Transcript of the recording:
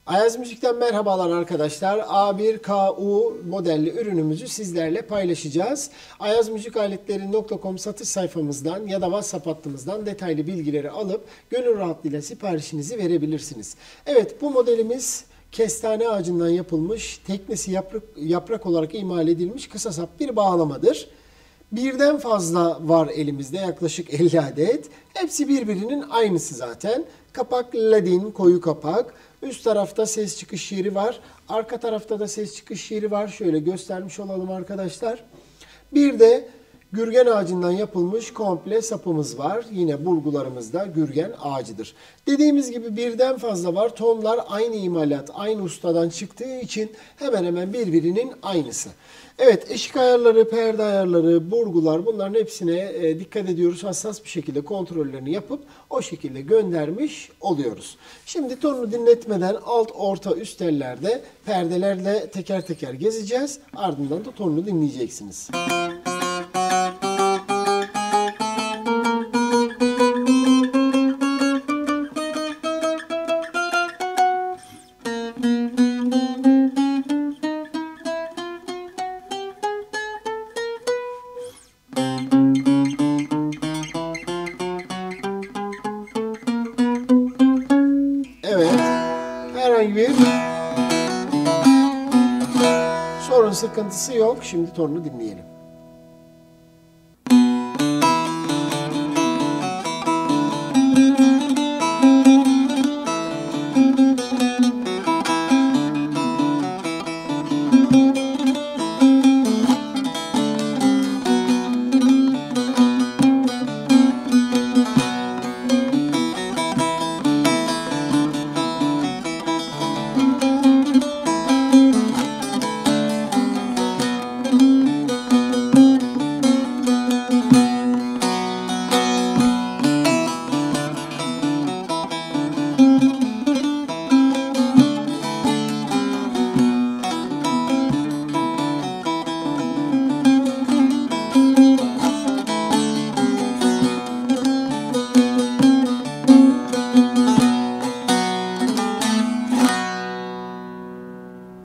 Ayaz Müzik'ten merhabalar arkadaşlar. A1KU modelli ürünümüzü sizlerle paylaşacağız. ayazmüzikaletleri.com satış sayfamızdan ya da WhatsApp hattımızdan detaylı bilgileri alıp gönül rahatlığıyla siparişinizi verebilirsiniz. Evet, bu modelimiz kestane ağacından yapılmış, teknesi yaprak olarak imal edilmiş kısa sap bir bağlamadır. Birden fazla var elimizde, yaklaşık 50 adet. Hepsi birbirinin aynısı zaten. Kapak ladin, koyu kapak. Üst tarafta ses çıkış yeri var. Arka tarafta da ses çıkış yeri var. Şöyle göstermiş olalım arkadaşlar. Bir de gürgen ağacından yapılmış komple sapımız var. Yine burgularımız da gürgen ağacıdır. Dediğimiz gibi birden fazla var. Tonlar aynı imalat, aynı ustadan çıktığı için hemen hemen birbirinin aynısı. Evet, ışık ayarları, perde ayarları, burgular, bunların hepsine dikkat ediyoruz. Hassas bir şekilde kontrollerini yapıp o şekilde göndermiş oluyoruz. Şimdi tonunu dinletmeden alt, orta, üst tellerde perdelerle teker teker gezeceğiz. Ardından da tonunu dinleyeceksiniz. Evet, herhangi bir sorun sıkıntısı yok. Şimdi tonunu dinleyelim.